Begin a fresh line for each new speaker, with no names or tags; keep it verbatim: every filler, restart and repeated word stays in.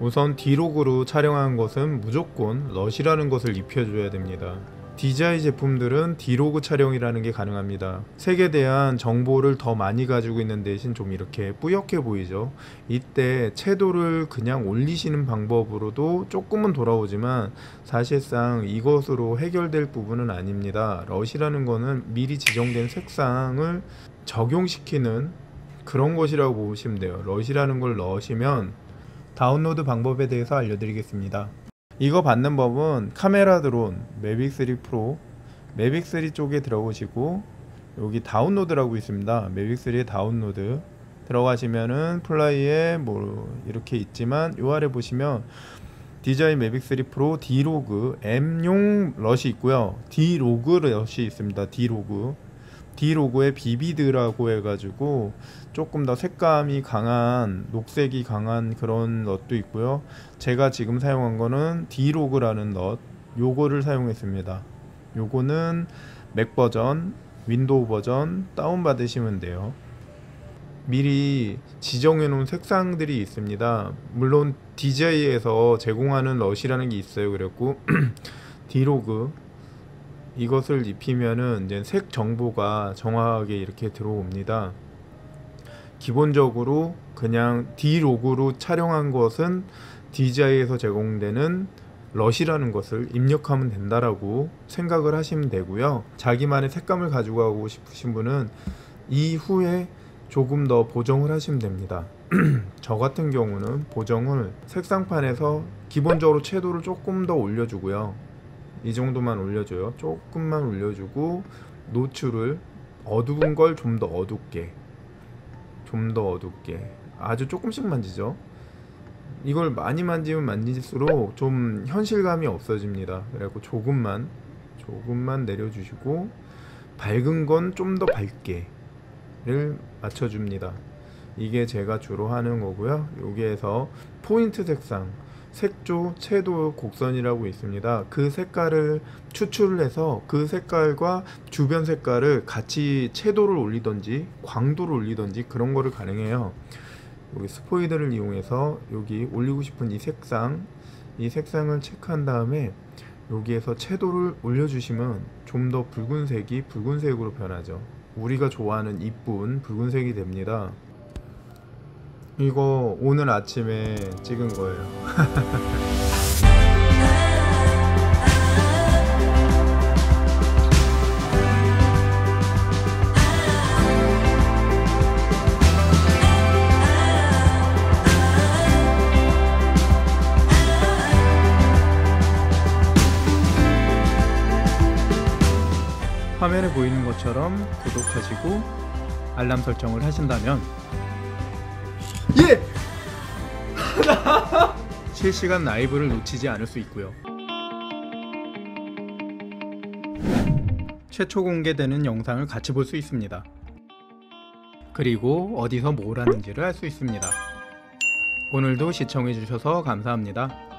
우선 디로그로 촬영한 것은 무조건 럿이라는 것을 입혀줘야 됩니다. 디지아이 제품들은 디로그 촬영이라는 게 가능합니다. 색에 대한 정보를 더 많이 가지고 있는 대신 좀 이렇게 뿌옇게 보이죠. 이때 채도를 그냥 올리시는 방법으로도 조금은 돌아오지만 사실상 이것으로 해결될 부분은 아닙니다. 럿이라는 거는 미리 지정된 색상을 적용시키는 그런 것이라고 보시면 돼요. 럿이라는 걸 넣으시면 다운로드 방법에 대해서 알려드리겠습니다. 이거 받는 법은 카메라 드론 매빅 쓰리 프로 매빅 쓰리 쪽에 들어오시고 여기 다운로드라고 있습니다. 매빅 쓰리의 다운로드 들어가시면은 플라이에 뭐 이렇게 있지만 요 아래 보시면 디지아이 매빅 쓰리 프로 디로그 M용 럿이 있고요. 디로그 럿이 있습니다. 디로그 디로그의 비비드라고 해가지고 조금 더 색감이 강한 녹색이 강한 그런 럿도 있고요. 제가 지금 사용한 거는 디로그라는 럿 요거를 사용했습니다. 요거는 맥 버전 윈도우 버전 다운 받으시면 돼요. 미리 지정해 놓은 색상들이 있습니다. 물론 디지아이에서 제공하는 럿이라는 게 있어요. 그랬고 디로그 이것을 입히면은 이제 색 정보가 정확하게 이렇게 들어옵니다. 기본적으로 그냥 디로그로 촬영한 것은 디지아이에서 제공되는 럿이라는 것을 입력하면 된다라고 생각을 하시면 되고요. 자기만의 색감을 가지고 가고 싶으신 분은 이후에 조금 더 보정을 하시면 됩니다. 저 같은 경우는 보정을 색상판에서 기본적으로 채도를 조금 더 올려주고요. 이 정도만 올려줘요. 조금만 올려주고 노출을 어두운 걸 좀 더 어둡게 좀 더 어둡게 아주 조금씩 만지죠. 이걸 많이 만지면 만질수록 좀 현실감이 없어집니다. 그래갖고 조금만 조금만 내려주시고 밝은 건 좀 더 밝게를 맞춰줍니다. 이게 제가 주로 하는 거고요. 여기에서 포인트 색상 색조, 채도 곡선이라고 있습니다. 그 색깔을 추출을 해서 그 색깔과 주변 색깔을 같이 채도를 올리던지 광도를 올리던지 그런 거를 가능해요. 여기 스포이드를 이용해서 여기 올리고 싶은 이 색상 이 색상을 체크한 다음에 여기에서 채도를 올려주시면 좀 더 붉은색이 붉은색으로 변하죠. 우리가 좋아하는 이쁜 붉은색이 됩니다. 이거 오늘 아침에 찍은 거예요. 화면에 보이는 것처럼 구독하시고 알람 설정을 하신다면 예! 실시간 라이브를 놓치지 않을 수 있고요. 최초 공개되는 영상을 같이 볼 수 있습니다. 그리고 어디서 뭘 하는지를 알 수 있습니다. 오늘도 시청해주셔서 감사합니다.